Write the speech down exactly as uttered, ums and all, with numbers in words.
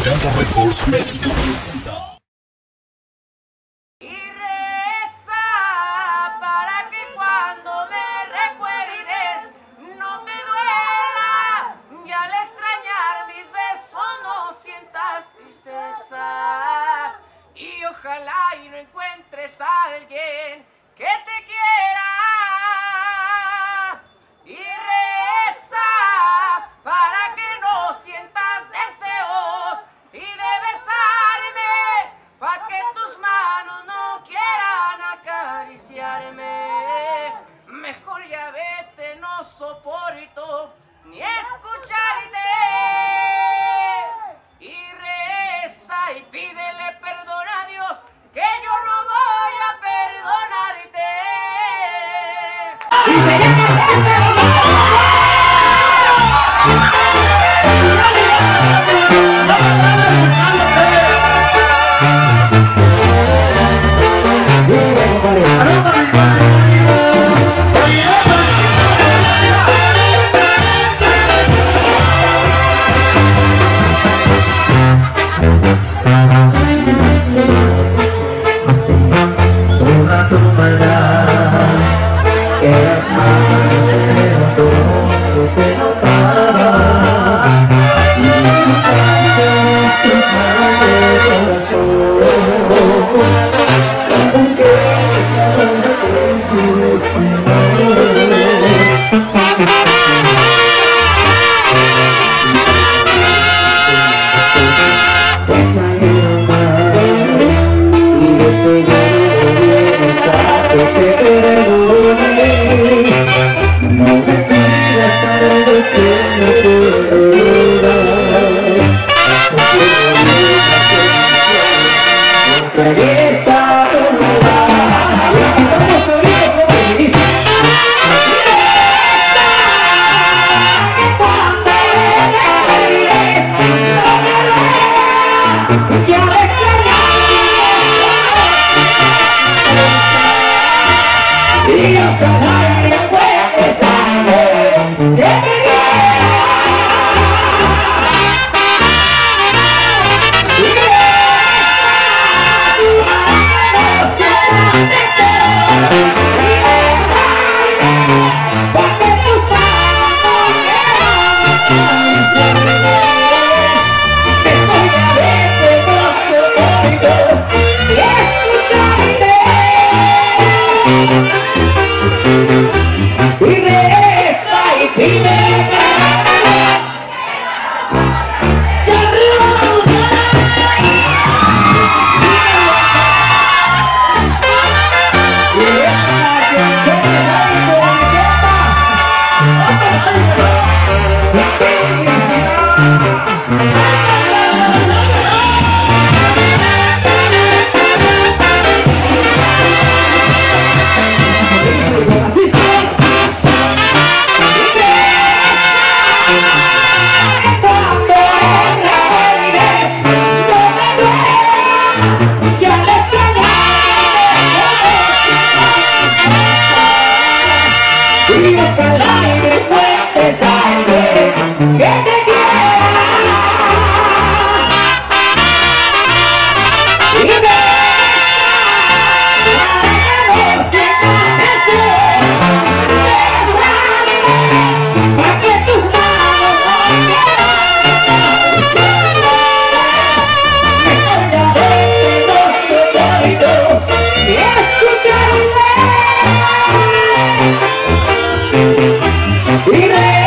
Gigante Records México presenta. Y reza para que cuando me recuerdes no te duela y al extrañar mis besos no sientas tristeza. Y ojalá y no encuentres a alguien que te quiera. Y reza para que no sientas deseos y de besarme, pa' que tus manos no quieran acariciarme. Mejor ya vete, no soporto ni escucharte. Y reza y pídele perdón a Dios, que yo no voy a perdonarte. Y se llama toda tu maldad, eras madre, pero todo se te notaba. Y tu madre corazón, aunque cada vez se te salieron mal y ese que te perdone. No me pidas algo que no puedo dar, porque ahí está tu lugar. Y ojalá y encuentres a alguien que te quiera. Y no sientas deseos y besarme, pa' que tus manos quieran acariciarme. Mejor ya vete, no soporto y escucharte. Y regresa y pide que te quiera. Y besa para que no sientas deseos, bésame, pa' que tus manos no quieran acariciarme. Mejor ya vete, no soporto y escucharte. Y